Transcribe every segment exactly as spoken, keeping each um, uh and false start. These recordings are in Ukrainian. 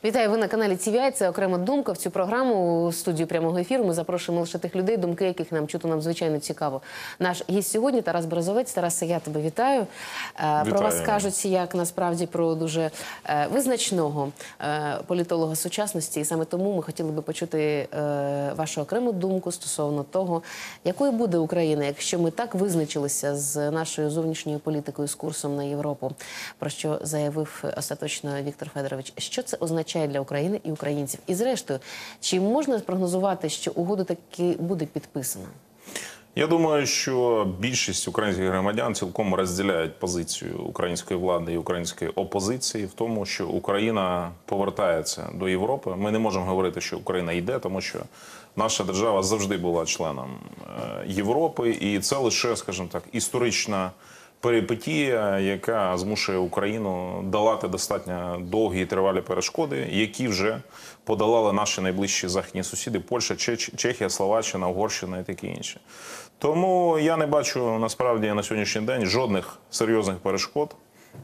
Вітаю, ви на каналі Ті Ві Ай. Це окрема думка. В цю програму у студію прямого ефіру ми запрошуємо лише тих людей, думки яких нам чути нам звичайно цікаво. Наш гість сьогодні Тарас Березовець. Тарасе, я тебе вітаю. вітаю. Про вас кажуть як насправді про дуже визначного політолога сучасності. І саме тому ми хотіли би почути вашу окрему думку стосовно того, якою буде Україна, якщо ми так визначилися з нашою зовнішньою політикою, з курсом на Європу, про що заявив остаточно Віктор Федорович. Що це означає для України і українців? І зрештою, чи можна спрогнозувати, що угода таки буде підписана? Я думаю, що більшість українських громадян цілком розділяють позицію української влади і української опозиції в тому, що Україна повертається до Європи. Ми не можемо говорити, що Україна йде, тому що наша держава завжди була членом Європи, і це лише, скажімо так, історична перипетія, яка змушує Україну долати достатньо довгі і тривалі перешкоди, які вже подолали наші найближчі західні сусіди – Польща, Чехія, Словаччина, Угорщина і таке інше. Тому я не бачу, насправді, на сьогоднішній день жодних серйозних перешкод,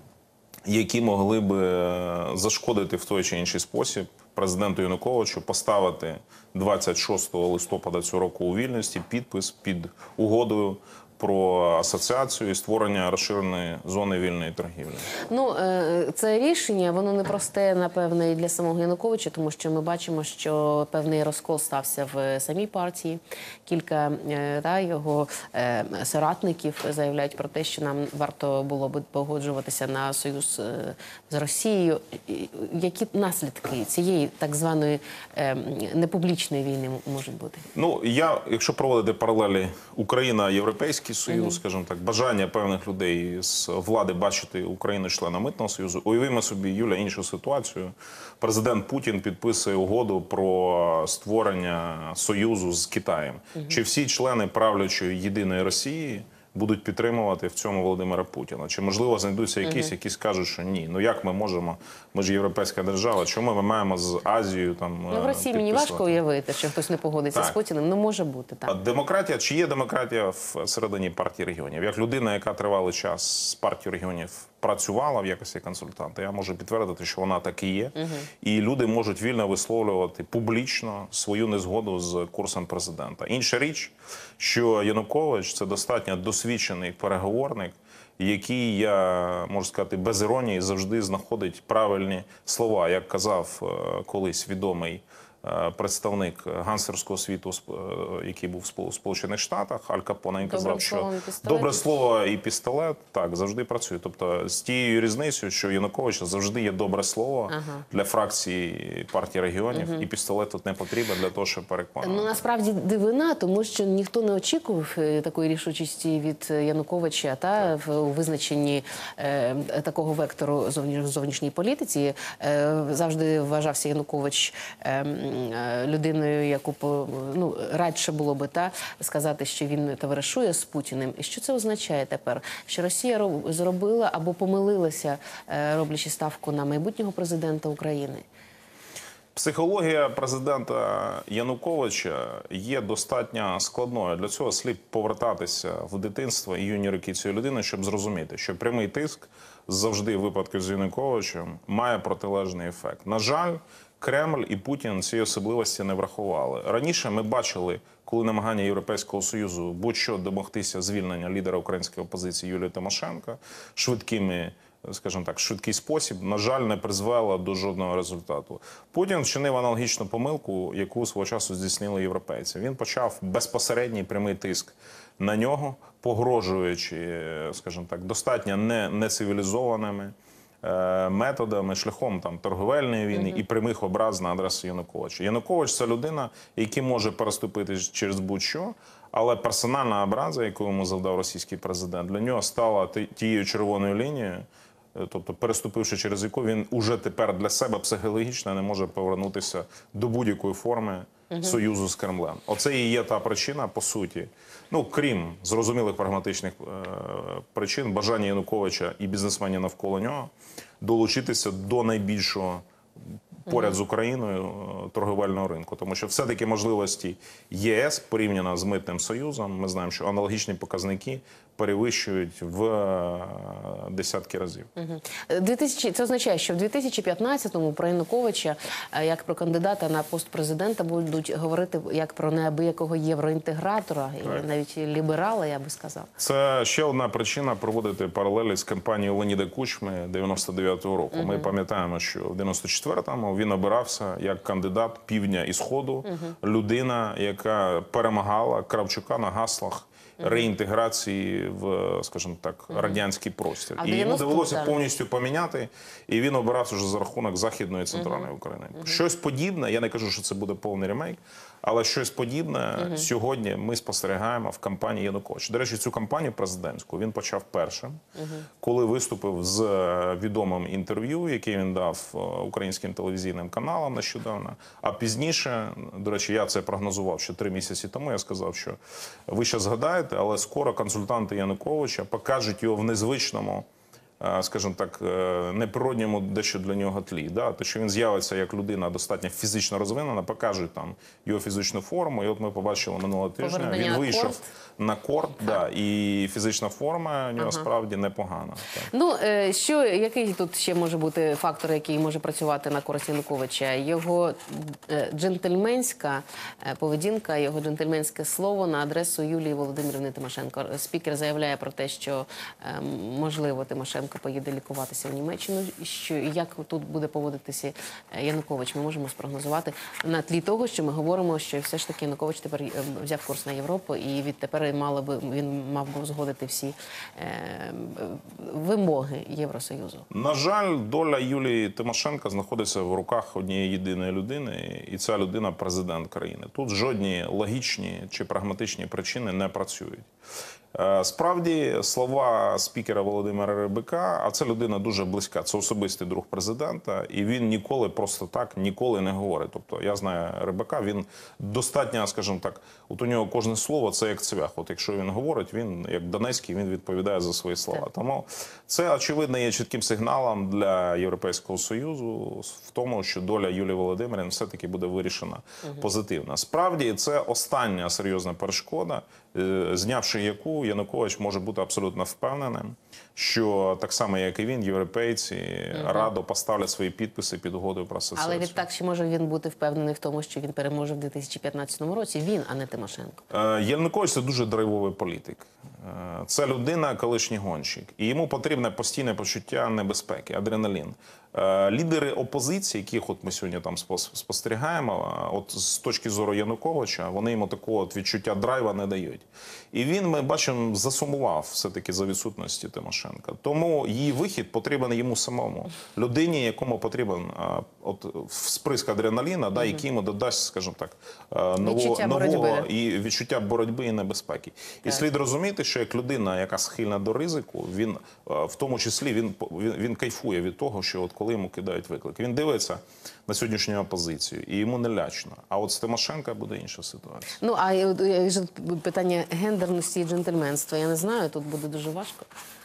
які могли б зашкодити в той чи інший спосіб президенту Януковичу поставити двадцять шостого листопада цього року у Вільнюсі підпис під угодою про асоціацію і створення розширеної зони вільної торгівлі. Ну, це рішення, воно непросте, напевне, і для самого Януковича, тому що ми бачимо, що певний розкол стався в самій партії. Кілька та, його соратників заявляють про те, що нам варто було б погоджуватися на союз з Росією. Які наслідки цієї так званої непублічної війни можуть бути? Ну, я, якщо проводити паралелі Україна-Європейський Союз, mm-hmm. скажімо так, бажання певних людей з влади бачити Україну членом Митного Союзу. Уявімо собі, Юля, іншу ситуацію. Президент Путін підписує угоду про створення союзу з Китаєм. Mm-hmm. Чи всі члени правлячої єдиної Росії будуть підтримувати в цьому Володимира Путіна? Чи, можливо, знайдуться якісь, uh-huh. які скажуть, що ні, ну як ми можемо, ми ж європейська держава, чому ми маємо з Азією там Ну, в Росії мені важко уявити, що хтось не погодиться так. з Путіним, ну може бути, так. А демократія, чи є демократія всередині партії регіонів? Як людина, яка тривалий час з партією регіонів працювала в якості консультанта, я можу підтвердити, що вона так і є. Uh-huh. І люди можуть вільно висловлювати публічно свою незгоду з курсом президента. Інша річ, що Янукович – це достатньо досвідчений переговорник, який, я можу сказати, без іронії завжди знаходить правильні слова. Як казав колись відомий представник гангстерського світу, який був в Сполучених Штатах, Аль Капоне, він казав, що добре слово і пістолет, так, завжди працює. Тобто з тією різницею, що Януковича завжди є добре слово ага. для фракції партії регіонів, угу. і пістолет тут не потрібен для того, щоб переконати. Ну, насправді дивина, тому що ніхто не очікував такої рішучості від Януковича та в у визначенні е, такого вектору зовні, зовнішній політиці. Е, завжди вважався Янукович е, людиною, яку ну, радше було би та, сказати, що він товаришує з Путіним. І що це означає тепер? Що Росія зробила або помилилася, роблячи ставку на майбутнього президента України? Психологія президента Януковича є достатньо складною. Для цього слід повертатися в дитинство і юні роки цієї людини, щоб зрозуміти, що прямий тиск завжди в випадку з Януковичем має протилежний ефект. На жаль, Кремль і Путін ці особливості не врахували. Раніше ми бачили, коли намагання Європейського Союзу будь-що домогтися звільнення лідера української опозиції Юлії Тимошенко швидкими, скажімо так, швидкий спосіб, на жаль, не призвело до жодного результату. Путін вчинив аналогічну помилку, яку свого часу здійснили європейці. Він почав безпосередній прямий тиск на нього, погрожуючи, скажімо так, достатньо не, нецивілізованими методами, шляхом там торговельної війни uh-huh. і прямих образ на адресу Януковича. Янукович – це людина, який може переступити через будь-що, але персональна образа, яку йому завдав російський президент, для нього стала тією червоною лінією, тобто переступивши через яку він уже тепер для себе психологічно не може повернутися до будь-якої форми uh-huh. союзу з Кремлем. Оце і є та причина, по суті, ну, крім зрозумілих прагматичних е, причин, бажання Януковича і бізнесменів навколо нього долучитися до найбільшого поряд з Україною торговельного ринку. Тому що все-таки можливості ЄС порівняно з Митним Союзом, ми знаємо, що аналогічні показники перевищують в е, десятки разів. дві тисячі Це означає, що в дві тисячі п'ятнадцятому про Януковича, е, як про кандидата на пост президента, будуть говорити як про неабиякого євроінтегратора, і навіть ліберала, я би сказав. Це ще одна причина проводити паралелі з кампанією Леоніда Кучми дев'яносто дев'ятого року. Uh-huh. Ми пам'ятаємо, що в дев'яносто четвертому він обирався як кандидат півдня і сходу, uh-huh. людина, яка перемагала Кравчука на гаслах реінтеграції в, скажімо так, радянський простір. А і йому довелося так. повністю поміняти, і він обирався вже за рахунок Західної і Центральної uh-huh. України. Uh-huh. Щось подібне, я не кажу, що це буде повний ремейк, але щось подібне uh-huh. сьогодні ми спостерігаємо в кампанії Януковича. До речі, цю кампанію президентську він почав першим, uh-huh. коли виступив з відомим інтерв'ю, яке він дав українським телевізійним каналам нещодавно. А пізніше, до речі, я це прогнозував ще три місяці тому, я сказав, що ви ще згадаєте, але скоро консультанти Януковича покажуть його в незвичному, скажімо так, неприродньому дещо для нього тлі. Да? Те, що він з'явиться як людина достатньо фізично розвинена, покажуть там його фізичну форму. І от ми побачили минулого тижня, Повернення він вийшов корт. на корт, да, і фізична форма у нього Ага. справді непогана. Так. Ну, е, що, який тут ще може бути фактор, який може працювати на користь Януковича? Його е, джентльменська е, поведінка, його джентльменське слово на адресу Юлії Володимирівни Тимошенко. Спікер заявляє про те, що, е, можливо, Тимошенко поїде лікуватися в Німеччину. Що, як тут буде поводитися Янукович, ми можемо спрогнозувати на тлі того, що ми говоримо, що все ж таки Янукович тепер е, взяв курс на Європу, і відтепер мало би, він мав би узгодити всі е, вимоги Євросоюзу. На жаль, доля Юлії Тимошенко знаходиться в руках однієї єдиної людини, і ця людина – президент країни. Тут жодні логічні чи прагматичні причини не працюють. Справді, слова спікера Володимира Рибака, а це людина дуже близька, це особистий друг президента, і він ніколи просто так, ніколи не говорить. Тобто, я знаю Рибака, він достатньо, скажімо так, от у нього кожне слово – це як цвях. От якщо він говорить, він, як Донецький, він відповідає за свої слова. Так. Тому це, очевидно, є чітким сигналом для Європейського Союзу в тому, що доля Юлії Володимирівни все-таки буде вирішена угу. позитивно. Справді, це остання серйозна перешкода, знявши яку, Янукович може бути абсолютно впевненим, що так само, як і він, європейці угу. радо поставлять свої підписи під угодою про асоціацію. Але відтак ще може він бути впевнений в тому, що він переможе в дві тисячі п'ятнадцятому році. Він, а не Тимошенко. Янукович – це дуже драйвовий політик. Це людина, колишній гонщик. І йому потрібне постійне почуття небезпеки, адреналін. Лідери опозиції, яких от ми сьогодні там спостерігаємо, от з точки зору Януковича, вони йому такого от відчуття драйва не дають. І він, ми бачимо, засумував все-таки за відсутності Тимошенка. Тому її вихід потрібен йому самому. Людині, якому потрібен от сприск адреналіна, да, який йому додасть, скажімо так, нового, нового і відчуття боротьби і небезпеки. Так. І слід розуміти, що як людина, яка схильна до ризику, він в тому числі він, він, він кайфує від того, що от коли йому кидають виклик. Він дивиться на сьогоднішню опозицію, і йому не лячно. А от з Тимошенко буде інша ситуація. Ну, а питання гендерності і джентльменства, я не знаю, тут буде дуже важко.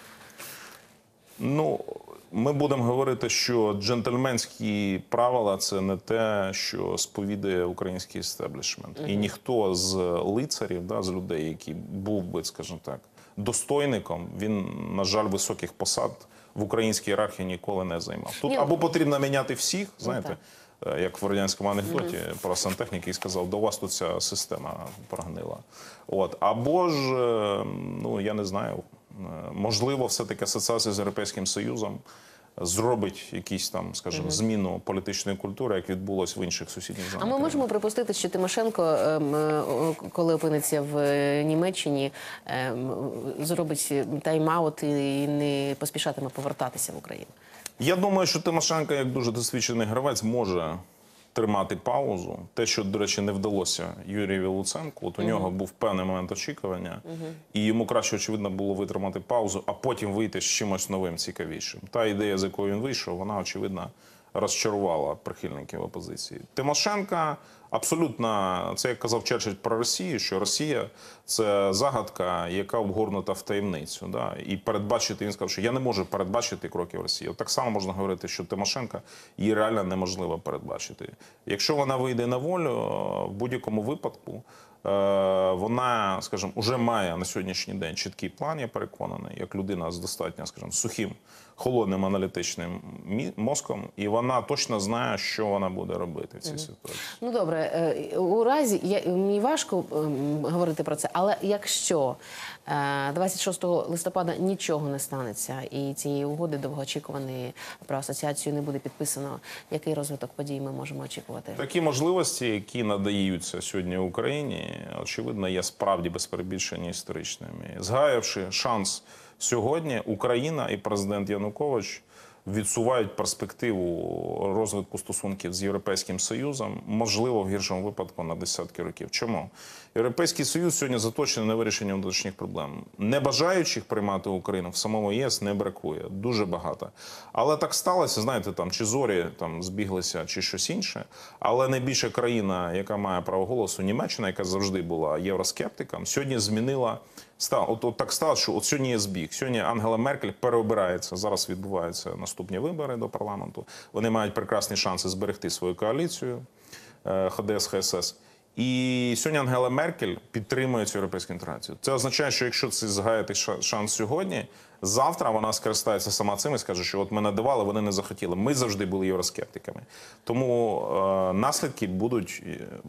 Ну, ми будемо говорити, що джентльменські правила – це не те, що сповідує український істеблішмент. Uh-huh. І ніхто з лицарів, да, з людей, які був би, скажімо так, достойником, він, на жаль, високих посад в українській ієрархії ніколи не займав. Тут Ні. або потрібно міняти всіх, знаєте, ну, як в радянському анекдоті mm-hmm. про сантехніка, який сказав, до вас тут ця система прогнила. От. Або ж, ну, я не знаю, можливо, все-таки асоціація з Європейським Союзом зробить якісь там, скажімо, mm-hmm. зміну політичної культури, як відбулось в інших сусідніх зонах. А ми можемо припустити, що Тимошенко, коли опиниться в Німеччині, зробить тайм-аут і не поспішатиме повертатися в Україну? Я думаю, що Тимошенко, як дуже досвідчений гравець, може тримати паузу. Те, що, до речі, не вдалося Юрію Луценку, от у uh-huh. нього був певний момент очікування, uh-huh. і йому краще, очевидно, було витримати паузу, а потім вийти з чимось новим, цікавішим. Та ідея, з якою він вийшов, вона, очевидно, розчарувала прихильників опозиції. Тимошенко абсолютно, це як казав Черчилль про Росію, що Росія – це загадка, яка обгорнута в таємницю. Да? І передбачити, він сказав, що я не можу передбачити кроків Росії. От так само можна говорити, що Тимошенко її реально неможливо передбачити. Якщо вона вийде на волю, в будь-якому випадку, вона, скажімо, вже має на сьогоднішній день чіткий план, я переконаний, як людина з достатньо, скажімо, сухим, холодним аналітичним мозком, і вона точно знає, що вона буде робити в цій ситуації. Ну добре, у разі, я, мені важко ем, говорити про це, але якщо е, двадцять шостого листопада нічого не станеться і цієї угоди довгоочікуваної про асоціацію не буде підписано, який розвиток подій ми можемо очікувати? Такі можливості, які надаються сьогодні Україні, очевидно, є справді без перебільшення історичними. Згаявши шанс сьогодні, Україна і президент Янукович відсувають перспективу розвитку стосунків з Європейським Союзом, можливо, в гіршому випадку на десятки років. Чому? Європейський Союз сьогодні заточений на вирішення внутрішніх проблем. Небажаючих приймати Україну в самому ЄС не бракує, дуже багато. Але так сталося, знаєте, там, чи зорі там збіглися, чи щось інше, але найбільша країна, яка має право голосу, Німеччина, яка завжди була євроскептиком, сьогодні змінила Став, от, от так сталося, що от сьогодні є збіг. Сьогодні Ангела Меркель переобирається. Зараз відбуваються наступні вибори до парламенту. Вони мають прекрасні шанси зберегти свою коаліцію ХДС, ХСС. І сьогодні Ангела Меркель підтримує цю європейську інтеграцію. Це означає, що якщо це згаяти шанс сьогодні, завтра вона скористається сама цим і скаже, що от ми надавали, вони не захотіли. Ми завжди були євроскептиками. Тому е, наслідки будуть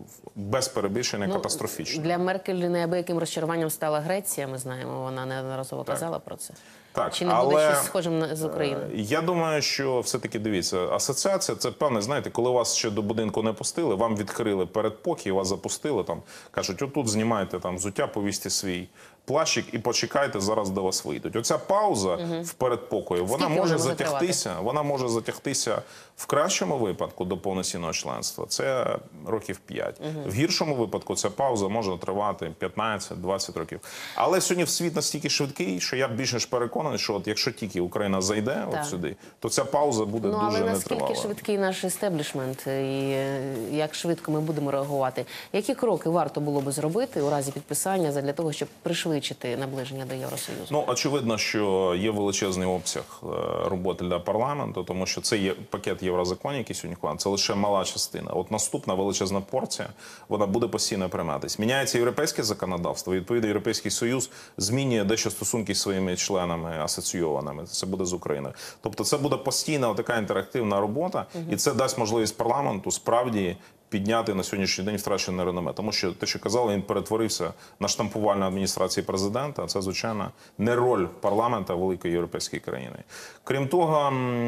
без перебільшення ну, катастрофічні. Для Меркель неабияким розчаруванням стала Греція, ми знаємо, вона неодноразово казала про це. Так, Чи не але, буде щось схожим з Україною? Я думаю, що все-таки, дивіться, асоціація – це певне, знаєте, коли вас ще до будинку не пустили, вам відкрили передпокій, вас запустили, там, кажуть, отут знімайте там взуття, повісьте свій плащик і почекайте, зараз до вас вийдуть. Оця пауза угу. в передпокої, вона Скільки може вона затягтися, вона може затягтися в кращому випадку до повноцінного членства. Це років п'ять. Угу. В гіршому випадку ця пауза може тривати п'ятнадцять-двадцять років. Але сьогодні світ настільки швидкий, що я більше ж переконаний, що от якщо тільки Україна зайде от сюди, то ця пауза буде ну, дуже але нетривала. наскільки швидкий наш істеблішмент і як швидко ми будемо реагувати? Які кроки варто було би зробити у разі підписання для того, щоб пришвидшити наближення до Євросоюзу? Ну, очевидно, що є величезний обсяг роботи для парламенту, тому що це є пакет єврозаконів, який сьогодні ухвалений, це лише мала частина. От наступна величезна порція, вона буде постійно прийматись. Міняється європейське законодавство, відповідно, Європейський Союз змінює дещо стосунки з своїми членами асоційованими. Це буде з Україною. Тобто це буде постійна така інтерактивна робота, угу. і це дасть можливість парламенту справді підняти на сьогоднішній день втрачене реноме. Тому що те, що казали, він перетворився на штампувальну адміністрації президента, а це, звичайно, не роль парламента великої європейської країни. Крім того,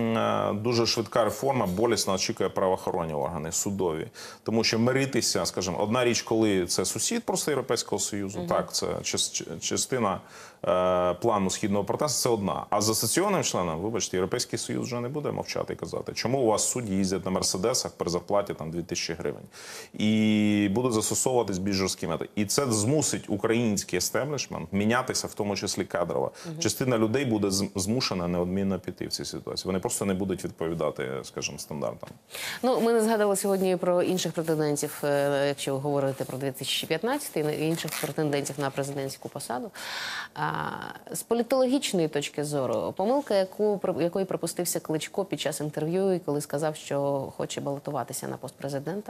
дуже швидка реформа болісно очікує правоохоронні органи, судові. Тому що миритися, скажімо, одна річ, коли це сусід просто Європейського Союзу, угу. так, це частина е, плану Східного партнерства, це одна. А з асоційованим членом, вибачте, Європейський Союз вже не буде мовчати і казати, чому у вас судді їздять на Мерседесах при зарплаті там дві тисячі гривень. І будуть застосовуватись більш жорсткі методи. І це змусить український естеблішмент мінятися, в тому числі кадрово. Угу. Частина людей буде змушена неодмінно піти в цій ситуації. Вони просто не будуть відповідати, скажімо, стандартам. Ну, ми не згадали сьогодні про інших претендентів, якщо говорити про дві тисячі п'ятнадцятий, і інших претендентів на президентську посаду. З політологічної точки зору, помилка, яку, якої припустився Кличко під час інтерв'ю, коли сказав, що хоче балотуватися на пост президента.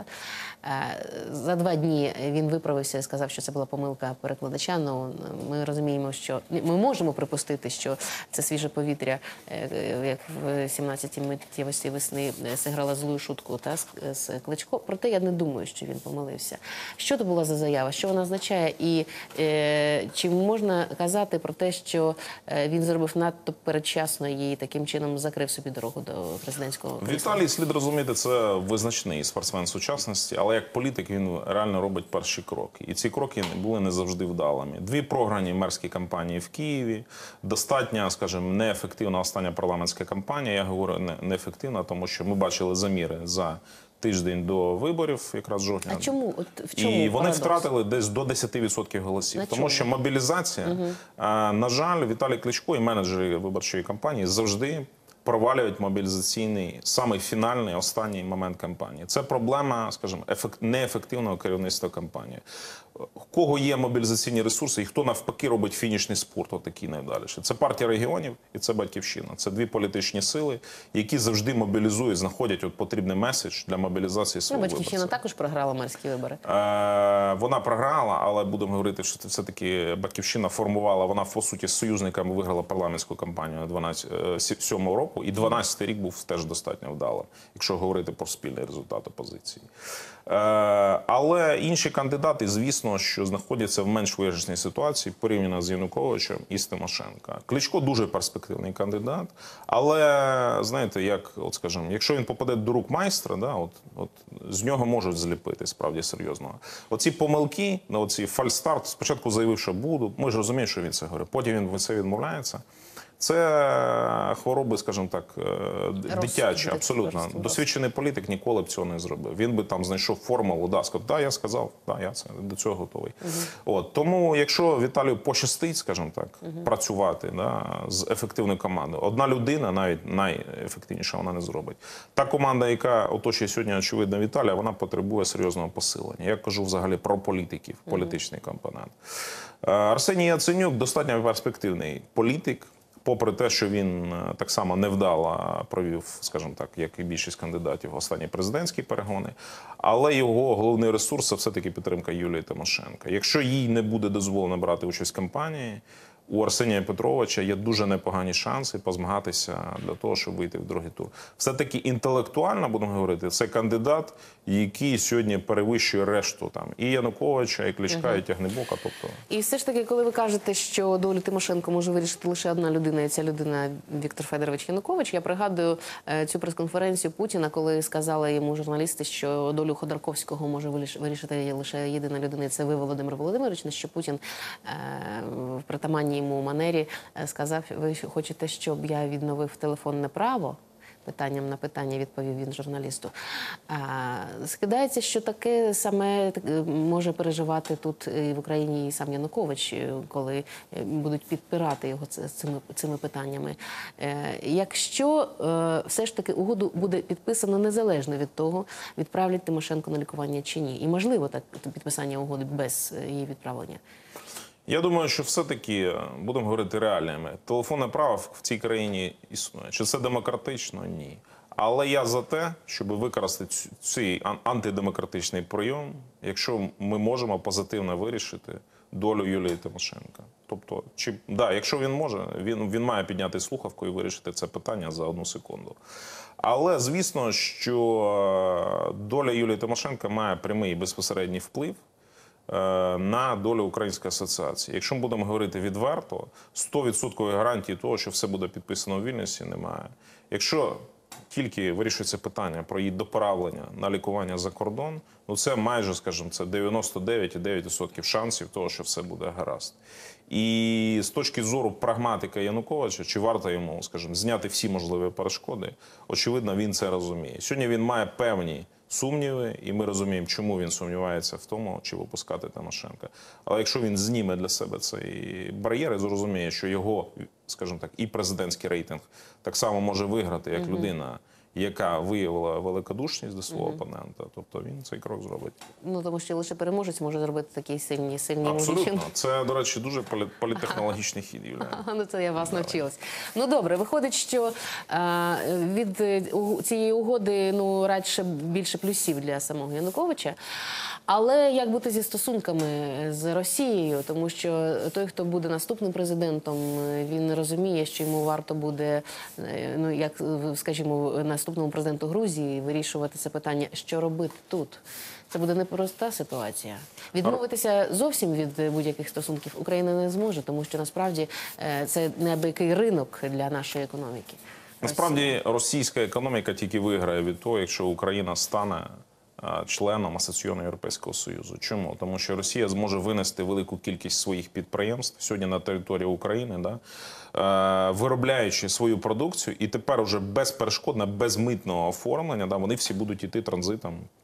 За два дні він виправився і сказав, що це була помилка перекладача. Ну, ми розуміємо, що ми можемо припустити, що це свіже повітря, як в сімнадцятій миттєвості весни зіграла злу шутку та, з Кличко. Проте я не думаю, що він помилився. Що це була за заява? Що вона означає? І е, чи можна казати про те, що він зробив надто передчасно і таким чином закрив собі дорогу до президентського крісла? Віталій, слід розуміти, це визначний спортсмен сучасності, але як політик він реально робить перші кроки. І ці кроки були не завжди вдалими. Дві програні мерські кампанії в Києві, достатньо, скажімо, неефективна остання парламентська кампанія. Я говорю неефективна, тому що ми бачили заміри за тиждень до виборів, якраз жовтня. А чому? От в чому І вони парадокс? втратили десь до десяти відсотків голосів. На тому чому? що мобілізація, угу. а, на жаль, Віталій Кличко і менеджери виборчої кампанії завжди провалюють мобілізаційний, самий фінальний, останній момент кампанії. Це проблема, скажімо, ефект, неефективного керівництва кампанії. У кого є мобілізаційні ресурси і хто навпаки робить фінішний спорт, отакий найдальше. Це партія регіонів і це Батьківщина. Це дві політичні сили, які завжди мобілізують, знаходять от потрібний меседж для мобілізації свого Ну, Батьківщина виборця. також програла мерські вибори. Е, вона програла, але будемо говорити, що це все-таки Батьківщина формувала, вона по суті з союзниками виграла парламентську кампанію дванадцять сьомого року, і дванадцятий рік був теж достатньо вдалим, якщо говорити про спільний результат опозиції. Е, але інші кандидати, звісно, що знаходяться в менш виграшній ситуації порівняно з Януковичем і з Тимошенко. Кличко дуже перспективний кандидат, але, знаєте, як, от скажімо, якщо він попаде до рук майстра, да, от, от, з нього можуть зліпити справді серйозного. Оці помилки, оці фальстарт, спочатку заявив, що буду, ми ж розуміємо, що він це говорить, потім він від це відмовляється. Це хвороби, скажімо так, дитячі, абсолютно. Розсуд. Досвідчений політик ніколи б цього не зробив. Він би там знайшов формулу, да, сказав, да, я сказав, да, я це, до цього готовий. Угу. От, тому, якщо Віталію пощастить, скажімо так, угу. працювати да, з ефективною командою, одна людина, навіть найефективніша, вона не зробить. Та команда, яка оточує сьогодні, очевидно, Віталія, вона потребує серйозного посилення. Я кажу взагалі про політиків, політичний угу. компонент. Арсеній Яценюк достатньо перспективний політик. Попри те, що він так само невдало провів, скажімо так, як і більшість кандидатів, останні президентські перегони, але його головний ресурс – це все-таки підтримка Юлії Тимошенко. Якщо їй не буде дозволено брати участь в кампанії, у Арсенія Петровича є дуже непогані шанси позмагатися для того, щоб вийти в другий тур. Все-таки інтелектуально, будемо говорити, це кандидат, який сьогодні перевищує решту там і Януковича, і Кличка, угу. і Тягнебока. Тобто... І все ж таки, коли ви кажете, що долю Тимошенко може вирішити лише одна людина, і ця людина Віктор Федорович Янукович, я пригадую цю прес-конференцію Путіна, коли сказали йому журналісти, що долю Ходорковського може вирішити лише єдина людина, і це ви, Володимир Володимирович, на що Путін в притаманній йому манері сказав, ви хочете, щоб я відновив телефонне право? Питанням на питання відповів він журналісту. А, скидається, що таке саме може переживати тут і в Україні і сам Янукович, коли будуть підпирати його цими, цими питаннями. Е, якщо е, все ж таки угоду буде підписано незалежно від того, відправлять Тимошенко на лікування чи ні. І можливо так підписання угоди без її відправлення. Я думаю, що все-таки, будемо говорити реальними, телефонне право в цій країні існує. Чи це демократично? Ні. Але я за те, щоб використати цей антидемократичний прийом, якщо ми можемо позитивно вирішити долю Юлії Тимошенко. Тобто, чи, да, якщо він може, він, він має підняти слухавку і вирішити це питання за одну секунду. Але, звісно, що доля Юлії Тимошенко має прямий і безпосередній вплив на долю Української асоціації. Якщо ми будемо говорити відверто, сто відсотків гарантії того, що все буде підписано у Вільнюсі, немає. Якщо тільки вирішується питання про її доправлення на лікування за кордон, ну це майже, скажімо, це дев'яносто дев'ять цілих дев'ять десятих відсотка шансів того, що все буде гаразд. І з точки зору прагматика Януковича, чи варто йому, скажімо, зняти всі можливі перешкоди, очевидно, він це розуміє. Сьогодні він має певні сумніви, і ми розуміємо, чому він сумнівається в тому, чи випускати Тимошенка. Але якщо він зніме для себе цей бар'єр і зрозуміє, що його, скажімо так, і президентський рейтинг так само може виграти, як mm-hmm. людина, яка виявила великодушність до свого mm-hmm. опонента, тобто він цей крок зробить. Ну, тому що лише переможець може зробити такі сильні, сильні Абсолютно. Мовчини. Це, до речі, дуже полі- політехнологічний хід, Юлія. Ну, це я вас навчилась. Ну, добре, виходить, що е, від е, у, цієї угоди, ну, радше більше плюсів для самого Януковича. Але як бути зі стосунками з Росією? Тому що той, хто буде наступним президентом, він розуміє, що йому варто буде, ну, як, скажімо, наступному президенту Грузії вирішувати це питання, що робити тут. Це буде непроста ситуація. Відмовитися зовсім від будь-яких стосунків Україна не зможе, тому що насправді це неабиякий ринок для нашої економіки. Насправді російська економіка тільки виграє від того, якщо Україна стане членом асоційованого Європейського Союзу. Чому? Тому що Росія зможе винести велику кількість своїх підприємств сьогодні на території України, да, виробляючи свою продукцію, і тепер уже безперешкодне, безмитного оформлення, да, вони всі будуть йти транзитом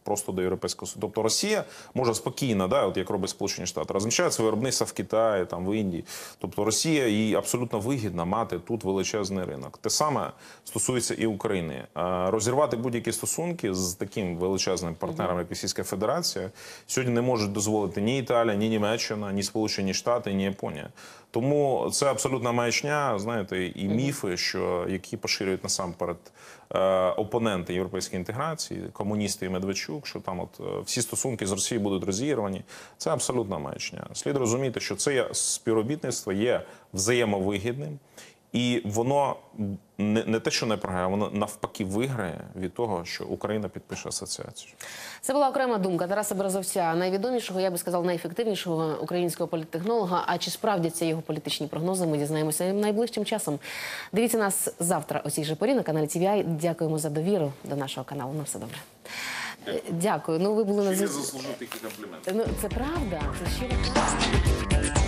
просто до Європейського Союзу. Тобто Росія може спокійно, да, от як робить Сполучені Штати, розміщають своє виробництво в Китаї, там, в Індії. Тобто Росія, їй абсолютно вигідно мати тут величезний ринок. Те саме стосується і України. Розірвати будь-які стосунки з таким величезним партнером, як Російська Федерація, сьогодні не можуть дозволити ні Італія, ні Німеччина, ні Сполучені Штати, ні Японія. Тому це абсолютна маячня, знаєте, і міфи, що, які поширюють насамперед е, опоненти європейської інтеграції, комуністи і Медведчук, що там от е, всі стосунки з Росією будуть розірвані. Це абсолютна маячня. Слід розуміти, що це співробітництво є взаємовигідним, і воно не, не те, що не програє, воно навпаки виграє від того, що Україна підпише асоціацію. Це була окрема думка Тараса Березовця, найвідомішого, я би сказала, найефективнішого українського політтехнолога. А чи справдяться його політичні прогнози, ми дізнаємося найближчим часом. Дивіться нас завтра о цій же порі на каналі Ті Ві Ай. Дякуємо за довіру до нашого каналу. На все добре. Дякую. Дякую. Ну, ви були Чи на не заслужив такі компліменти? Ну, це правда. Це щиро правда.